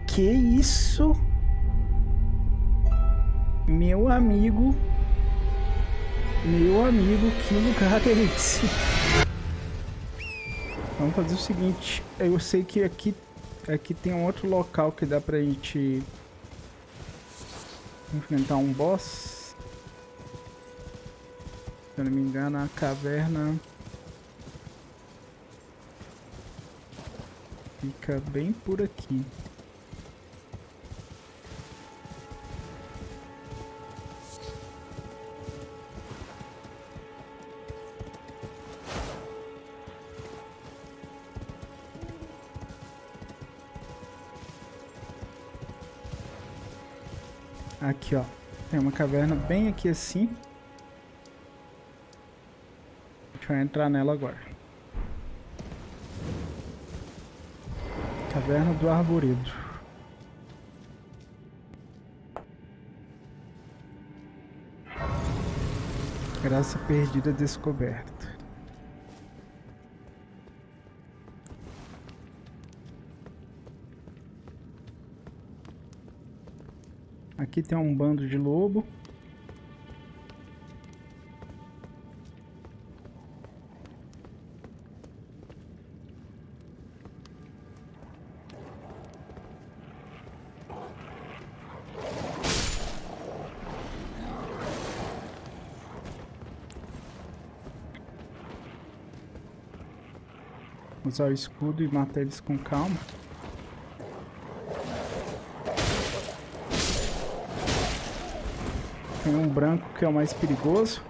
Que isso? Meu amigo, que lugar é esse? Vamos fazer o seguinte, eu sei que aqui tem um outro local que dá pra gente enfrentar um boss. Se eu não me engano, a caverna fica bem por aqui. Aqui, ó. Tem uma caverna bem aqui assim. A gente vai entrar nela agora. Caverna do Arvoredo. Graça perdida descoberta. Aqui tem um bando de lobo. Usar o escudo e matar eles com calma. Tem um branco que é o mais perigoso.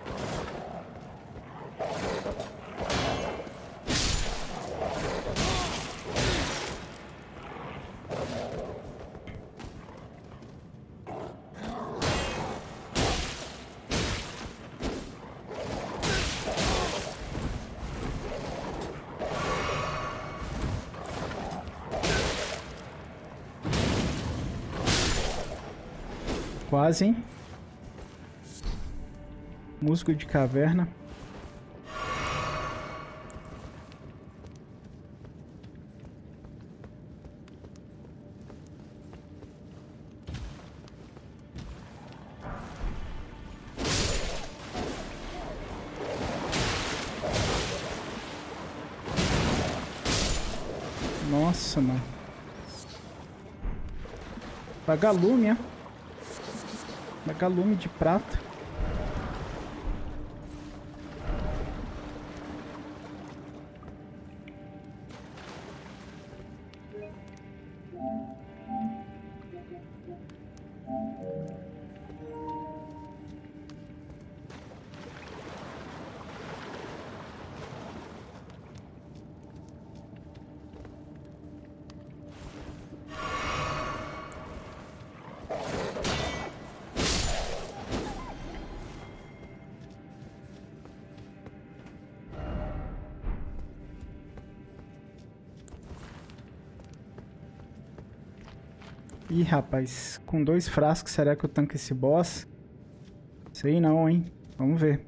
Quase, hein? Musgo de caverna. Nossa, mano. Vagalume, é? Vagalume de prata. Ih, rapaz, com 2 frascos, será que eu tanco esse boss? Sei não, hein? Vamos ver.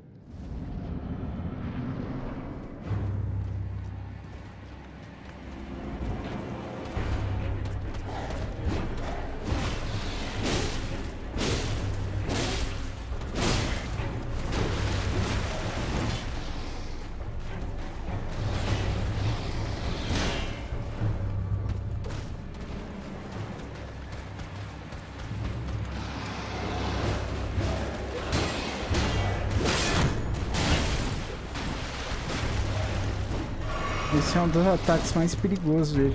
Esse é um dos ataques mais perigosos dele.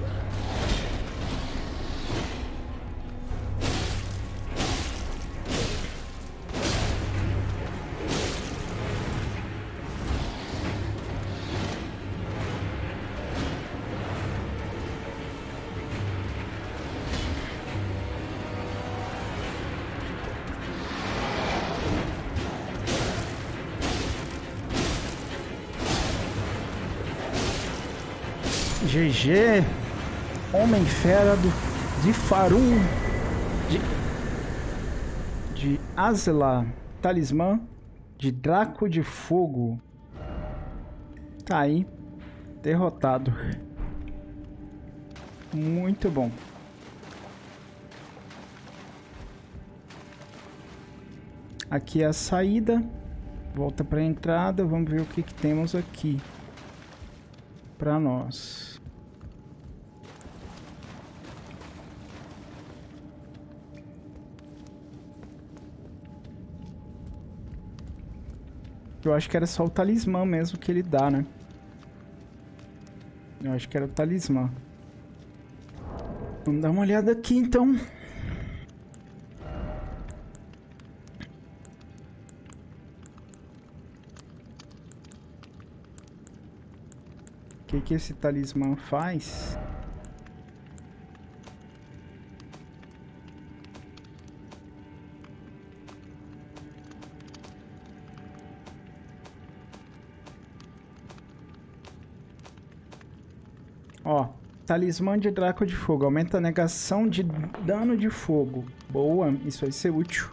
GG, Homem-Fera de Farum, de Azela, Talismã de Draco de Fogo. Tá aí, derrotado. Muito bom. Aqui é a saída. Volta para a entrada. Vamos ver o que temos aqui para nós. Eu acho que era só o talismã mesmo que ele dá, né? Eu acho que era o talismã. Vamos dar uma olhada aqui, então. O que esse talismã faz? Ó, talismã de Draco de Fogo. Aumenta a negação de dano de fogo. Boa, isso vai ser útil.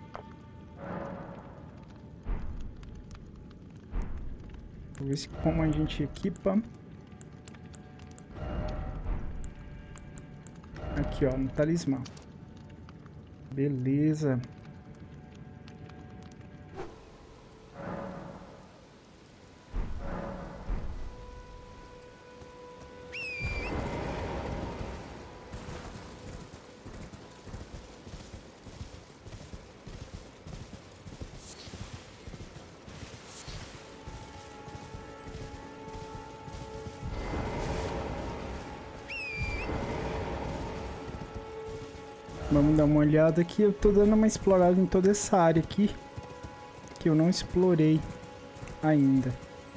Vou ver se como a gente equipa. Aqui, ó, no talismã. Beleza. Vamos dar uma olhada aqui. Eu tô dando uma explorada em toda essa área aqui que eu não explorei ainda.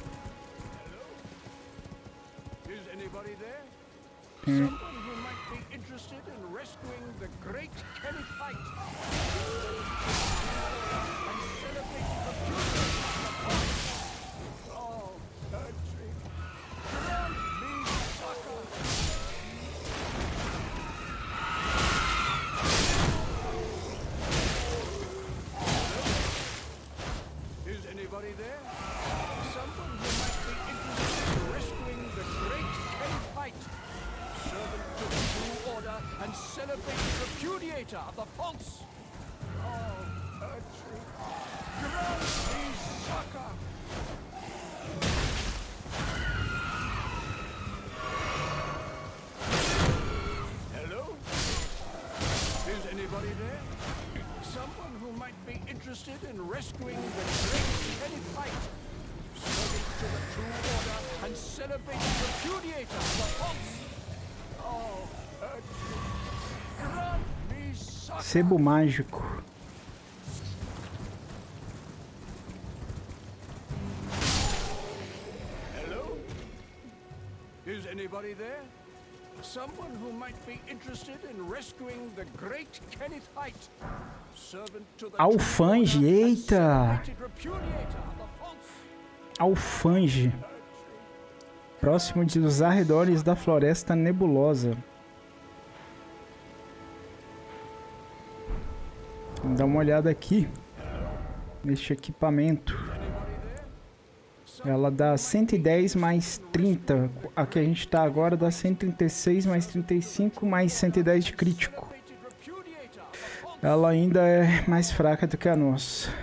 Sebo mágico. Hello? Is anybody there? Someone who might be interested in rescuing the great Kenneth Haight, servant to the Alfange, eita! Alfange. Próximo dos arredores da Floresta Nebulosa. Vamos dar uma olhada aqui neste equipamento. Ela dá 110 mais 30. Aqui a gente tá agora dá 136 mais 35 mais 110 de crítico. Ela ainda é mais fraca do que a nossa.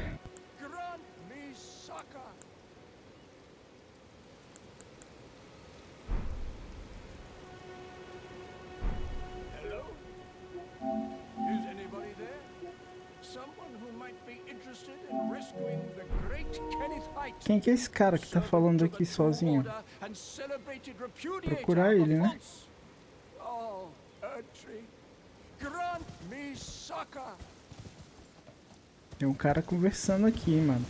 Quem que é esse cara que tá falando aqui sozinho? Procurar ele, né? Tem um cara conversando aqui, mano.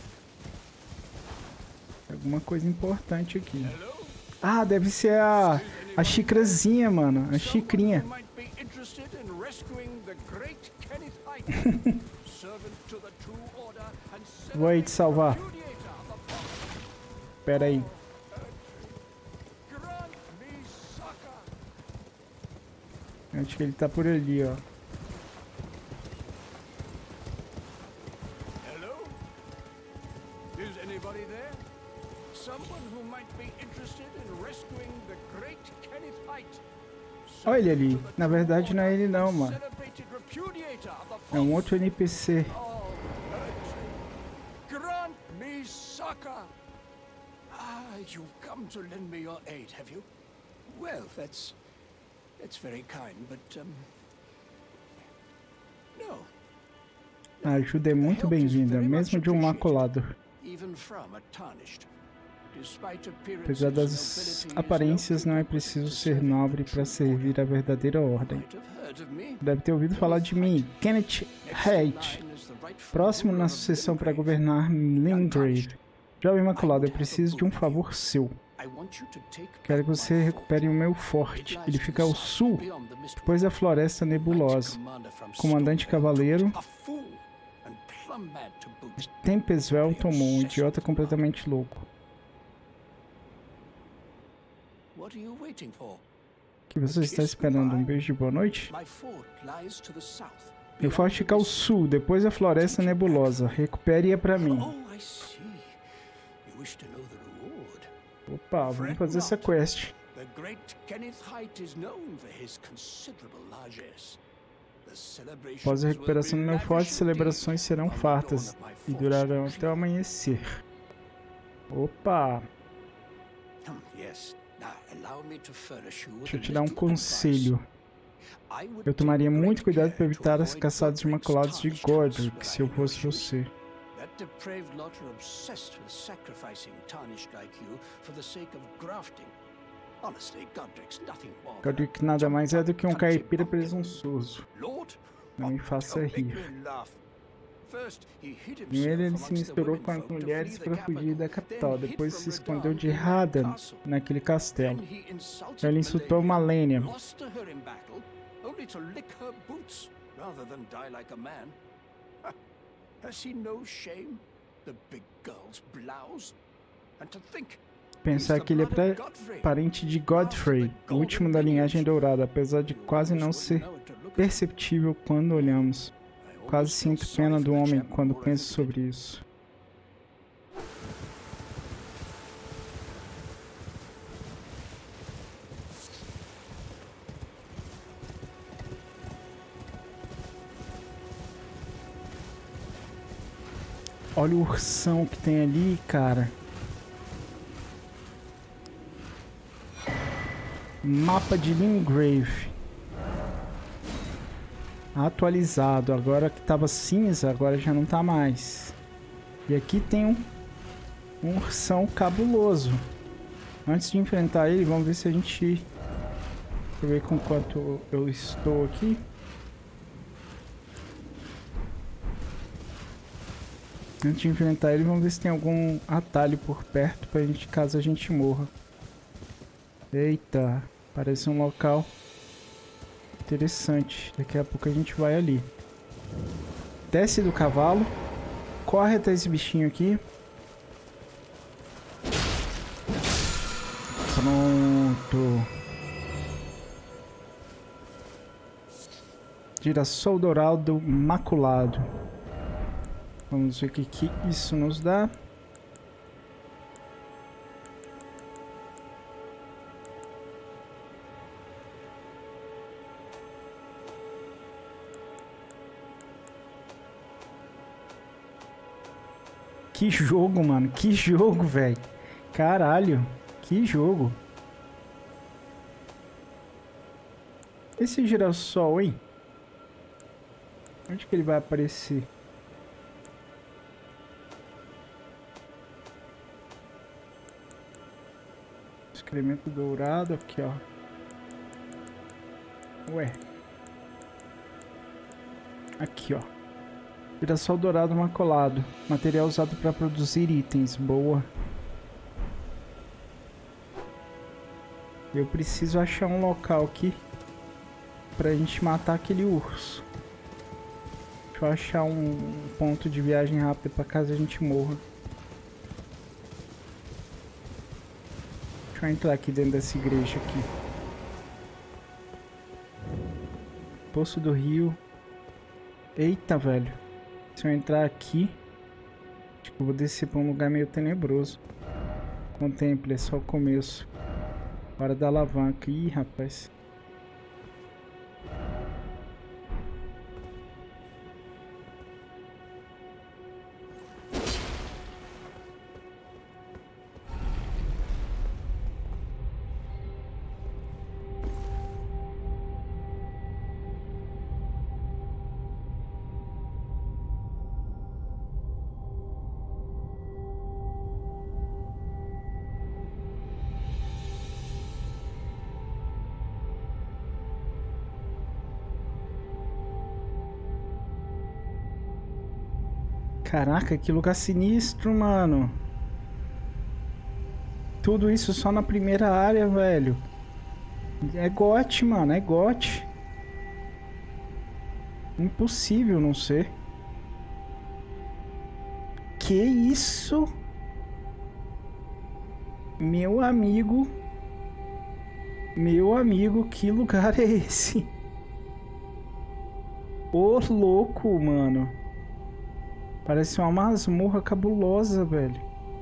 Alguma coisa importante aqui. Ah, deve ser a xícarazinha, mano. A xicrinha. Vou aí te salvar. Pera aí. Acho que ele tá por ali, ó. Olha ele ali. Na verdade não é ele não, mano. É um outro NPC. Parker! You've come to lend me your aid, have you? Well, that's very kind, but no. A ajuda é muito bem-vinda, mesmo de um maculado. Apesar das aparências, não é preciso ser nobre para servir a verdadeira ordem. Deve ter ouvido falar de mim, Kenneth Haight, próximo na sucessão para governar Lingrave. Jovem Imaculado, eu preciso de um favor seu. Quero que você recupere o meu forte. Ele fica ao sul, depois da Floresta Nebulosa. Comandante Cavaleiro Tempeswell tomou, um idiota completamente louco. O que você está esperando? Um beijo de boa noite? Meu forte fica ao sul, depois da Floresta Nebulosa. Recupere-a para mim. Opa, vamos fazer essa quest. Após a recuperação do meu forte, celebrações serão fartas e durarão até o amanhecer. Opa! Deixa eu te dar um conselho. Eu tomaria muito cuidado para evitar as caçadas imaculadas de Godric, se eu fosse você. Godric nada mais é do que um caipira presunçoso. Não me faça rir. Primeiro ele se misturou com as mulheres para fugir da capital, depois se escondeu de Radan naquele castelo. Ele insultou Malenia. Pensar que ele é parente de Godfrey, o último da linhagem dourada, apesar de quase não ser perceptível quando olhamos. Quase sinto pena do homem quando penso sobre isso. Olha o ursão que tem ali, cara. Mapa de Lingrave. Atualizado. Agora que tava cinza, agora já não tá mais. E aqui tem um ursão cabuloso. Antes de enfrentar ele, vamos ver se a gente... Deixa eu ver com quanto eu estou aqui. Antes de enfrentar ele, vamos ver se tem algum atalho por perto pra gente, caso a gente morra. Eita, parece um local interessante. Daqui a pouco a gente vai ali. Desce do cavalo. Corre até esse bichinho aqui. Pronto. Girassol dourado maculado. Vamos ver o que isso nos dá. Que jogo, mano. Que jogo, velho. Caralho. Que jogo. Esse girassol, hein? Onde que ele vai aparecer? Excremento dourado aqui, ó. Ué. Aqui, ó. Girassol dourado maculado. Material usado para produzir itens. Boa. Eu preciso achar um local aqui pra gente matar aquele urso. Deixa eu achar um ponto de viagem rápida pra caso a gente morra. Deixa eu entrar aqui dentro dessa igreja aqui. Poço do Rio. Eita, velho. Se eu entrar aqui, acho que eu vou descer pra um lugar meio tenebroso. Contemple, é só o começo. Hora da alavanca. Ih, rapaz. Caraca, que lugar sinistro, mano. Tudo isso só na primeira área, velho. É GOT, mano, é GOT. Impossível não ser. Que isso? Meu amigo, que lugar é esse? Ô louco, mano. Parece uma masmorra cabulosa, velho.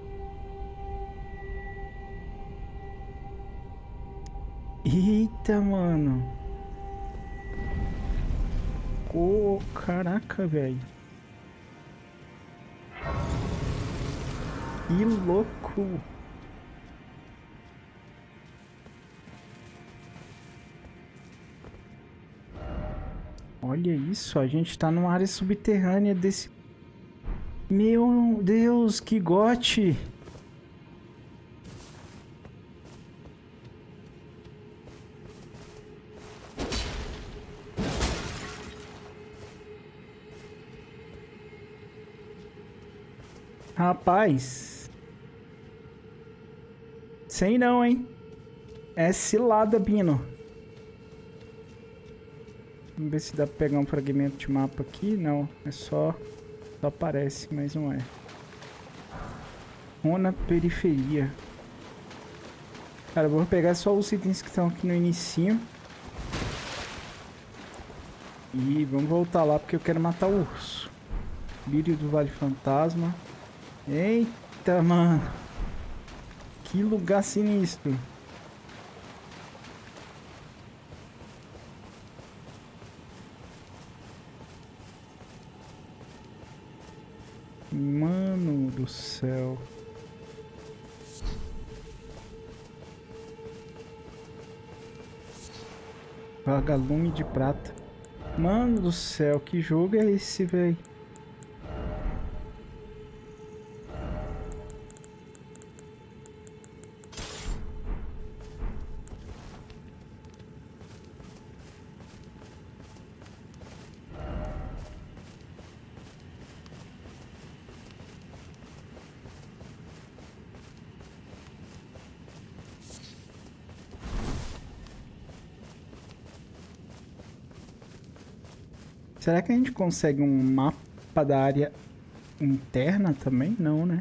Eita, mano. Ô, caraca, velho. Que louco. Olha isso, a gente tá numa área subterrânea desse... Meu Deus, que gote! Rapaz. Sei não, hein? É cilada, Bino. Vamos ver se dá pra pegar um fragmento de mapa aqui. Não, é só aparece, mas não é. Rona periferia. Cara, eu vou pegar só os itens que estão aqui no inicinho. E vamos voltar lá porque eu quero matar o urso. Lírio do Vale Fantasma. Eita, mano. Que lugar sinistro. Mano do céu. Vagalume de prata. Mano do céu, que jogo é esse, velho? Será que a gente consegue um mapa da área interna também? Não, né?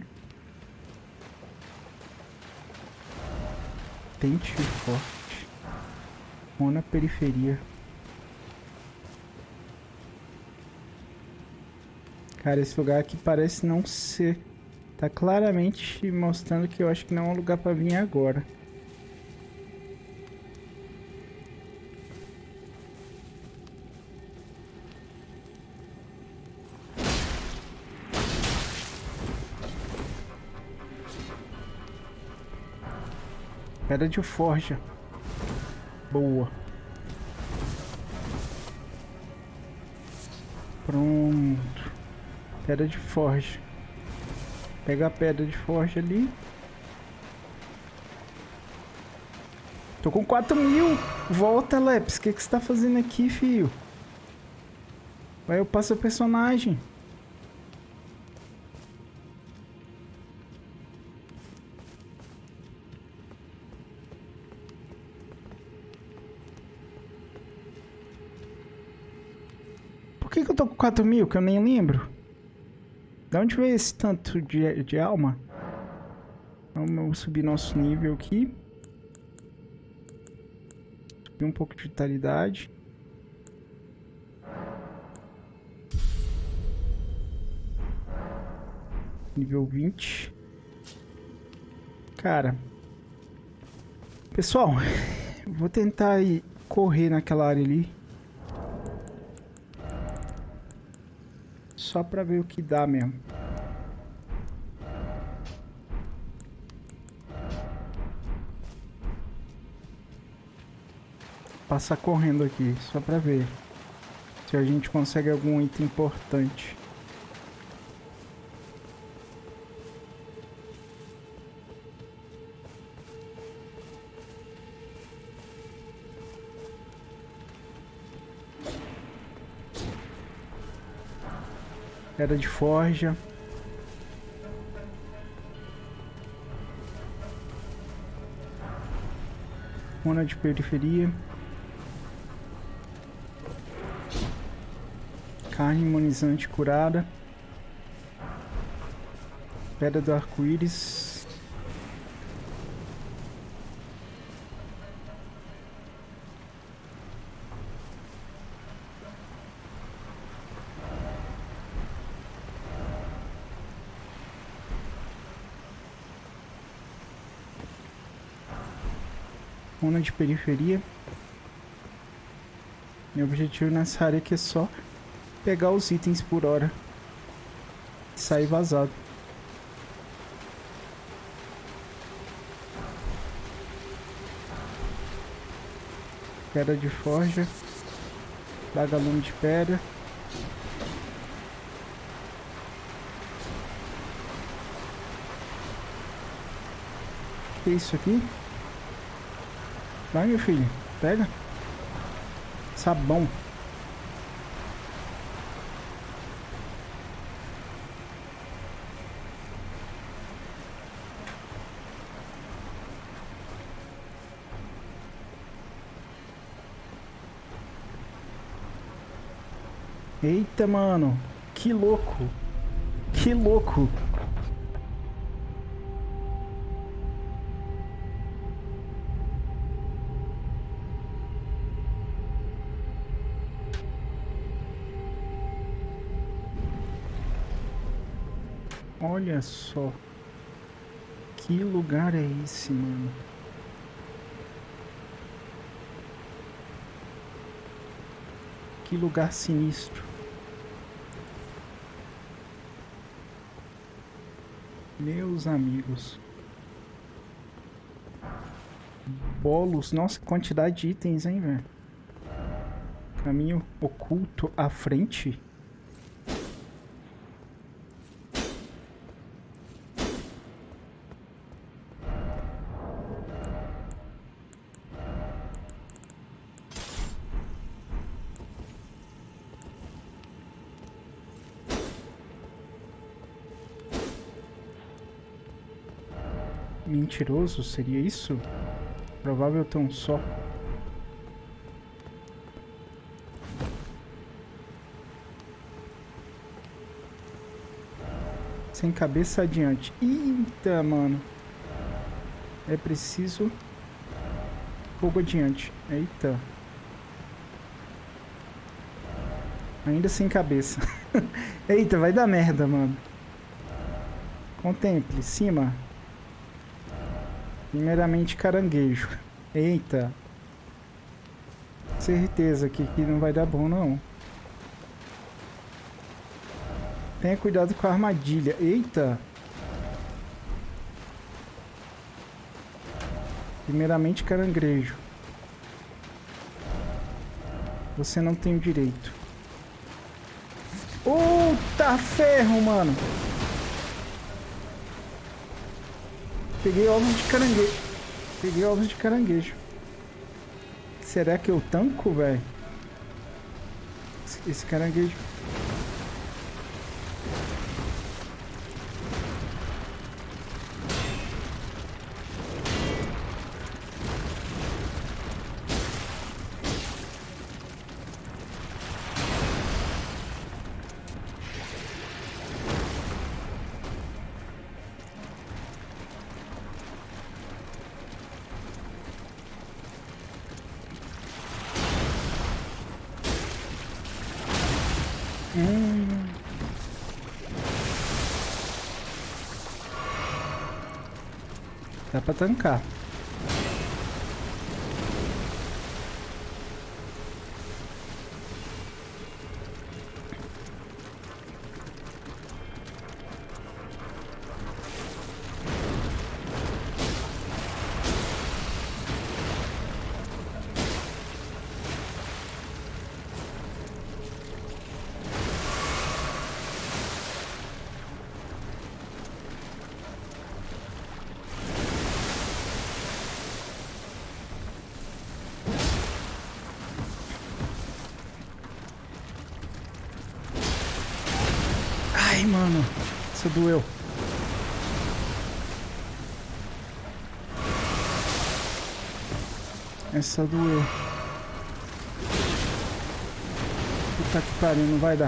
Tente forte. Ou na periferia. Cara, esse lugar aqui parece não ser... Tá claramente mostrando que eu acho que não é um lugar pra vir agora. Pedra de forja. Boa. Pronto. Pedra de forja. Pega a pedra de forja ali. Tô com 4.000. Volta, Leps. O que você tá fazendo aqui, filho? Vai, eu passo o personagem. Por que eu tô com 4.000? Que eu nem lembro. De onde veio esse tanto de alma? Vamos subir nosso nível aqui. Subir um pouco de vitalidade. Nível 20. Cara. Pessoal, vou tentar ir correr naquela área ali. Só pra ver o que dá mesmo. Passar correndo aqui, só pra ver se a gente consegue algum item importante. Pedra de forja. Runa de periferia. Carne imunizante curada. Pedra do arco-íris. Runa de periferia. Meu objetivo nessa área aqui é só pegar os itens por hora e sair vazado. Pedra de forja, vagalume de pedra. Que é isso aqui? Vai, meu filho, pega. Sabão. Eita, mano. Que louco. Que louco. Olha só. Que lugar é esse, mano? Que lugar sinistro. Meus amigos. Bolos. Nossa, quantidade de itens, hein, velho? Caminho oculto à frente. Mentiroso, seria isso? Provável tão só. Sem cabeça adiante. Eita, mano. É preciso fogo adiante. Eita. Ainda sem cabeça. Eita, vai dar merda, mano. Contemple, cima. Primeiramente caranguejo. Eita. Certeza que aqui não vai dar bom, não. Tenha cuidado com a armadilha. Eita. Primeiramente caranguejo. Você não tem o direito. Puta ferro, mano. Peguei ovos de caranguejo. Peguei ovos de caranguejo. Será que eu tanco, velho? Esse caranguejo. Dá pra tancar. Ai, mano. Isso doeu. Essa doeu. Puta que pariu, não vai dar.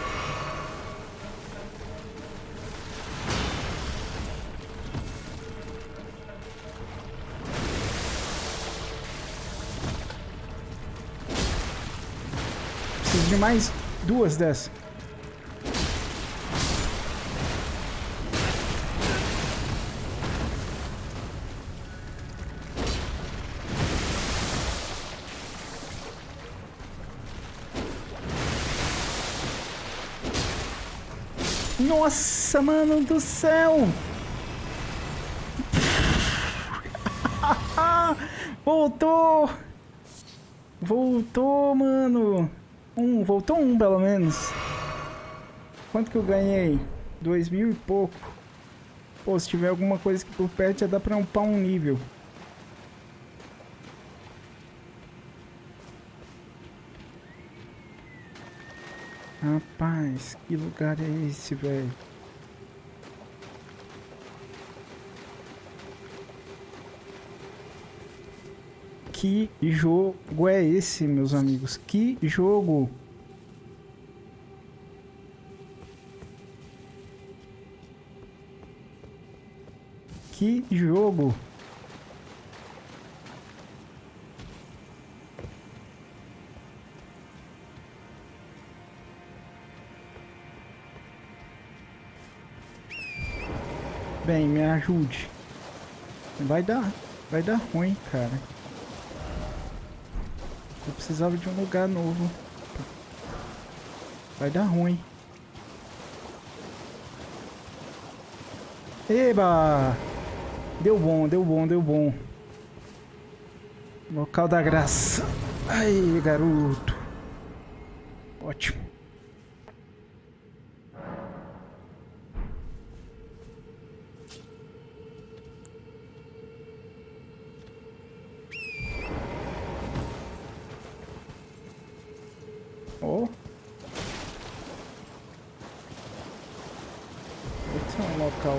Preciso de mais 2 dessas. Nossa, mano do céu! Voltou! Voltou, mano! Voltou um, pelo menos. Quanto que eu ganhei? 2.000 e pouco. Pô, se tiver alguma coisa aqui por perto, já dá pra upar um nível. Rapaz, que lugar é esse, velho? Que jogo é esse, meus amigos? Que jogo? Que jogo? Bem, me ajude. Vai dar ruim, cara. Eu precisava de um lugar novo. Vai dar ruim. Eba! Deu bom, deu bom, deu bom. Local da graça. Aí, garoto. Ótimo. Oh. Esse é um local.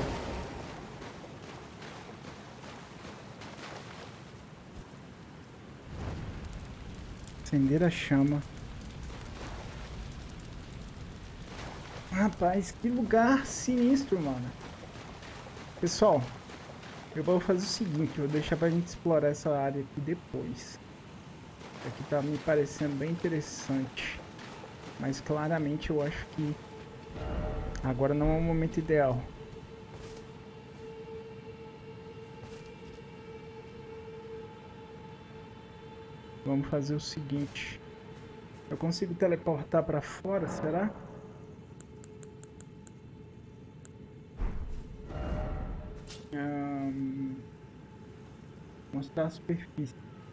Acender a chama. Rapaz, que lugar sinistro, mano. Pessoal, eu vou fazer o seguinte, eu vou deixar pra gente explorar essa área aqui depois. Aqui tá me parecendo bem interessante. Mas claramente eu acho que agora não é o momento ideal. Vamos fazer o seguinte. Eu consigo teleportar pra fora, será? Mostrar a superfície.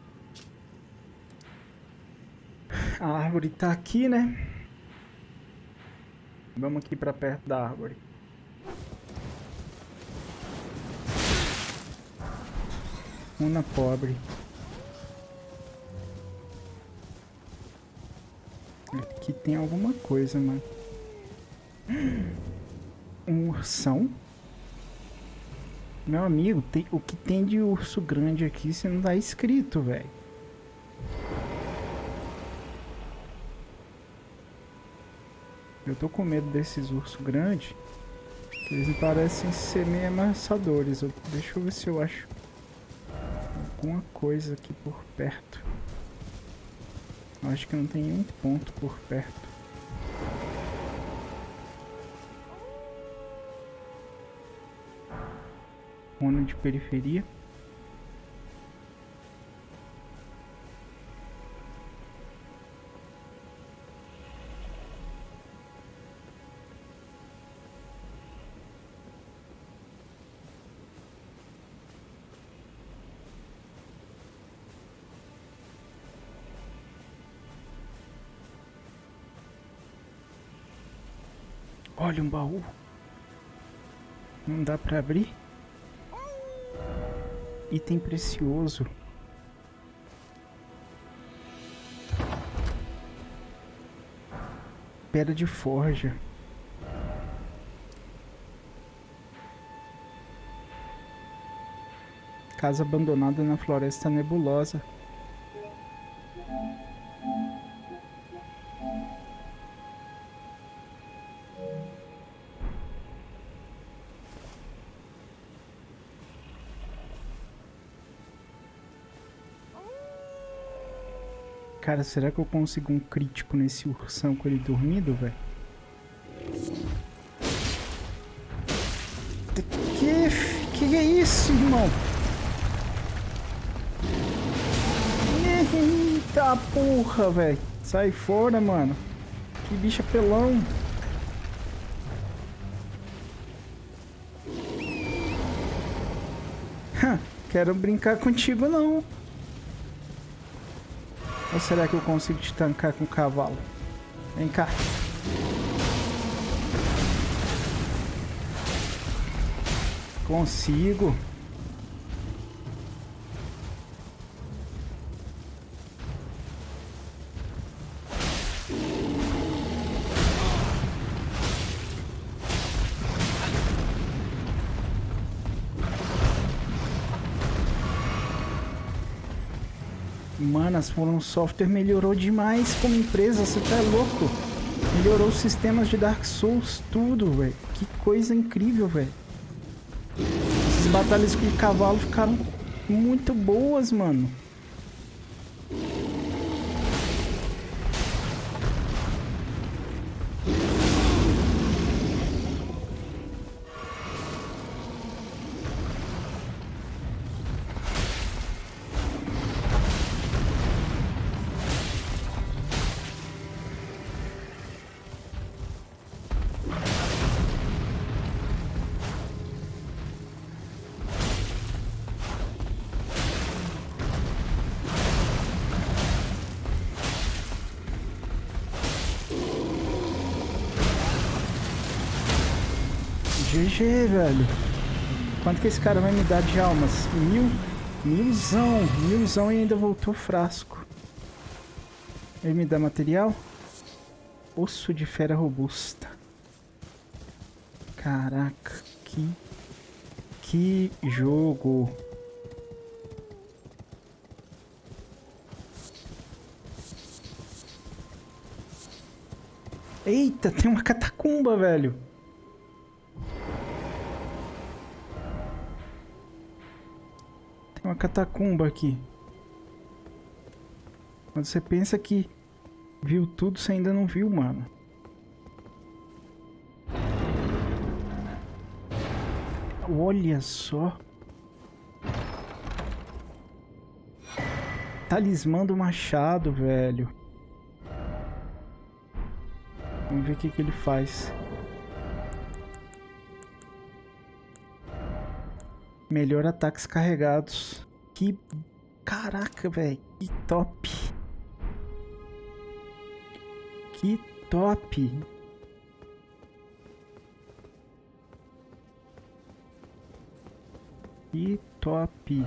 A árvore tá aqui, né? Vamos aqui pra perto da árvore. Una pobre. Aqui tem alguma coisa, mano. Um ursão? Meu amigo, o que tem de urso grande aqui você não tá escrito, velho. Eu tô com medo desses ursos grandes. Eles parecem ser meio ameaçadores. Deixa eu ver se eu acho alguma coisa aqui por perto. Eu acho que não tem nenhum ponto por perto. Zona de periferia. Olha um baú. Não dá pra abrir. Item precioso. Pedra de forja. Casa abandonada na floresta nebulosa. Cara, será que eu consigo um crítico nesse ursão com ele dormindo, velho? Que é isso, irmão? Eita porra, velho. Sai fora, mano. Que bicho apelão. Quero brincar contigo, não. Ou será que eu consigo te tancar com o cavalo? Vem cá. Consigo. Mano, a From Software melhorou demais como empresa, você tá louco? Melhorou os sistemas de Dark Souls, tudo, velho. Que coisa incrível, velho. Essas batalhas com o cavalo ficaram muito boas, mano. GG, velho. Quanto que esse cara vai me dar de almas? 1000? 1000zão. 1000zão e ainda voltou frasco. Ele me dá material? Osso de fera robusta. Caraca, que jogo. Eita, tem uma catacumba, velho. Tem uma catacumba aqui. Quando você pensa que viu tudo, você ainda não viu, mano. Olha só. Talismã do machado, velho. Vamos ver o que ele faz. Melhor ataques carregados. Que... Caraca, velho. Que top. Que top. Que top.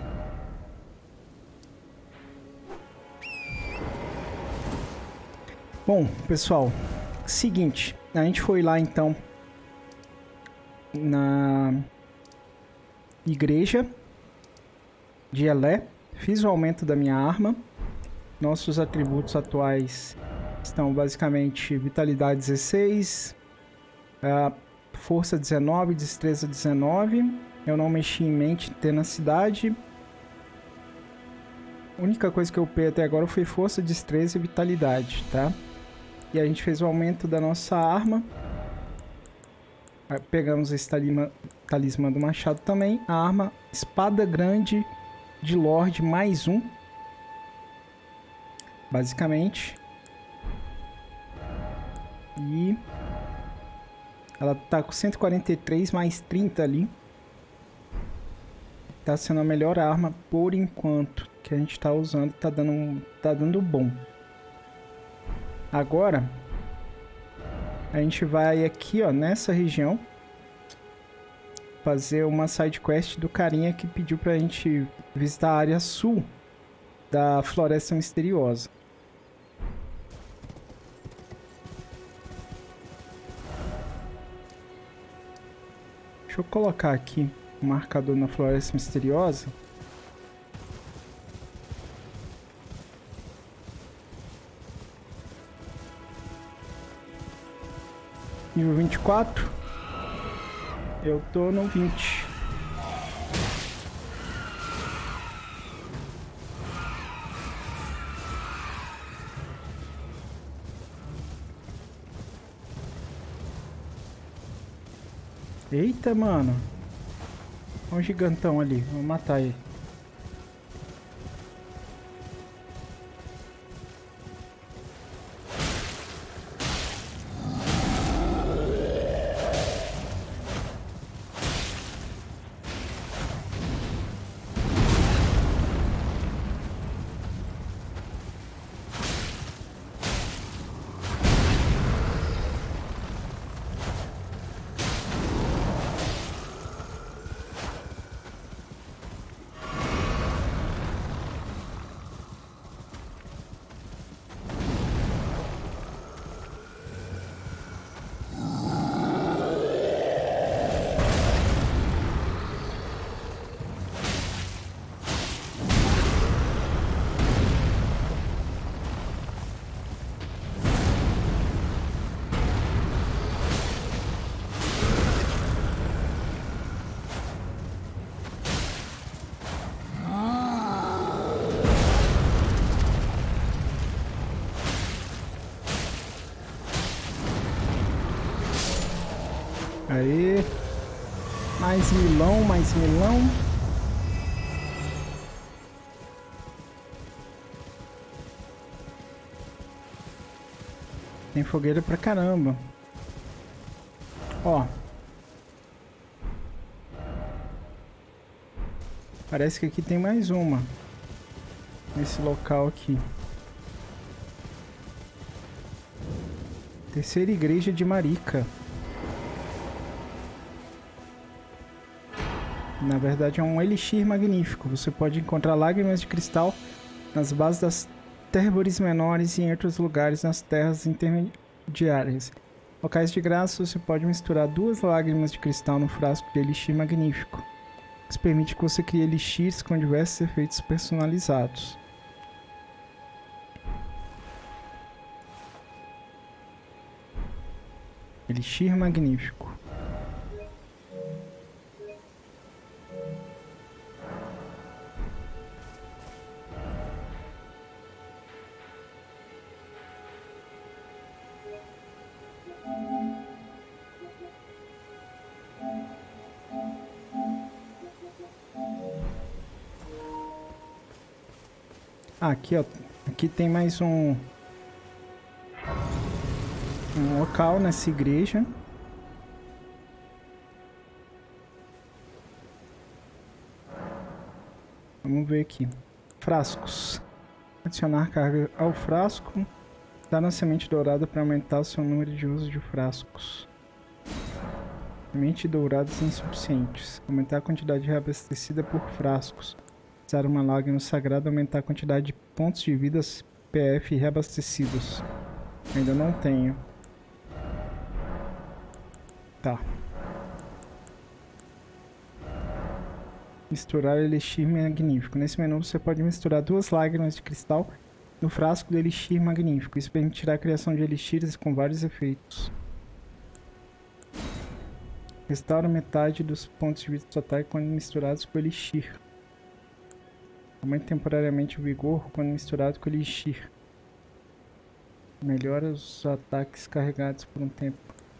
Bom, pessoal. Seguinte. A gente foi lá, então, na igreja de Elé. Fiz o aumento da minha arma. Nossos atributos atuais estão basicamente vitalidade 16, força 19, destreza 19. Eu não mexi em mente tenacidade. A única coisa que eu upei até agora foi força, destreza e vitalidade, tá? E a gente fez o aumento da nossa arma. Pegamos esse talismã do machado também. A arma espada grande de Lorde mais 1. Basicamente. E ela tá com 143 mais 30 ali. Tá sendo a melhor arma por enquanto que a gente tá usando. Tá dando bom. Agora a gente vai aqui, ó, nessa região, fazer uma side quest do carinha que pediu pra gente visitar a área sul da Floresta Misteriosa. Deixa eu colocar aqui o marcador na Floresta Misteriosa. Nível 24. Eu tô no 20. Eita, mano. Olha um gigantão ali. Vamos matar ele. Aí, mais milão, mais milão. Tem fogueira pra caramba. Ó. Parece que aqui tem mais uma. Nesse local aqui. Terceira igreja de Marika. Na verdade é um elixir magnífico. Você pode encontrar lágrimas de cristal nas bases das térbores menores e em outros lugares nas terras intermediárias. Locais de graça, você pode misturar 2 lágrimas de cristal no frasco de elixir magnífico. Isso permite que você crie elixires com diversos efeitos personalizados. Elixir magnífico. Ah, aqui, ó. Aqui tem mais um local nessa igreja. Vamos ver aqui. Frascos. Adicionar carga ao frasco. Dá na semente dourada para aumentar o seu número de uso de frascos. Semente douradas insuficientes. Aumentar a quantidade reabastecida por frascos. Usar uma lágrima sagrada, aumentar a quantidade de pontos de vidas PF reabastecidos. Ainda não tenho. Tá. Misturar elixir magnífico. Nesse menu você pode misturar 2 lágrimas de cristal no frasco do elixir magnífico. Isso permitirá a criação de elixires com vários efeitos. Restaura metade dos pontos de vida total quando misturados com elixir. Aumenta temporariamente o vigor quando misturado com elixir. Melhora os ataques carregados por um tempo.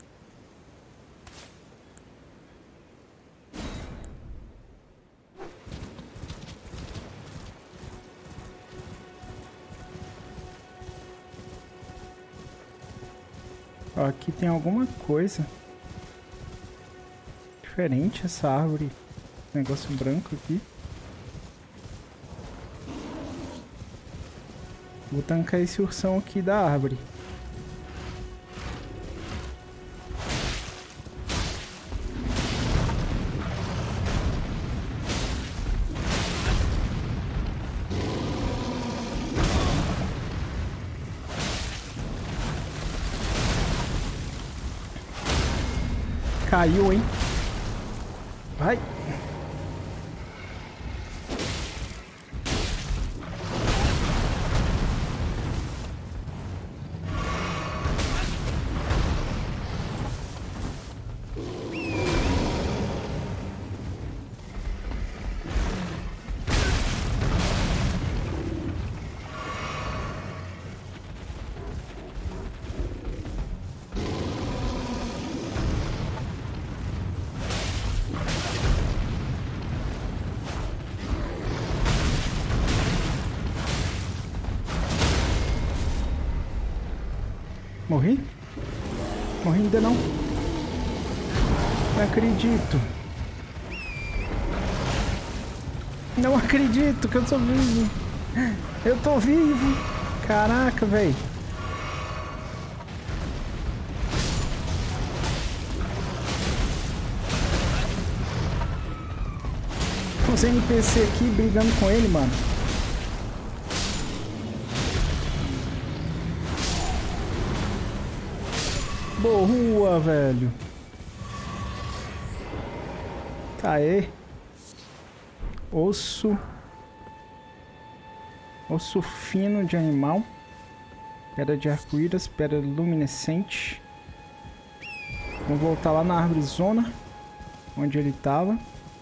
Ó, aqui tem alguma coisa diferente essa árvore. Negócio branco aqui. Vou tancar esse ursão aqui da árvore. Caiu, hein? Vai! Morri? Morri ainda não. Não acredito. Não acredito que eu tô vivo. Eu tô vivo. Caraca, velho. Os NPC aqui brigando com ele, mano. Boa, velho. Aê. Osso. Osso fino de animal. Pedra de arco-íris, pedra luminescente. Vamos voltar lá na árvore zona, onde ele tava.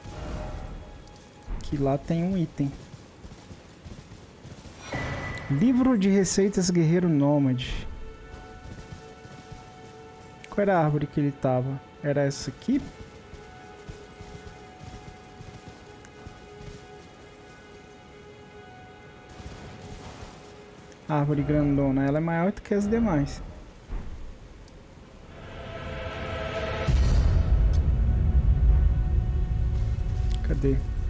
Que lá tem um item. Livro de receitas guerreiro nômade. Qual era a árvore que ele tava? Era essa aqui? Árvore grandona. Ela é maior do que as demais. Cadê?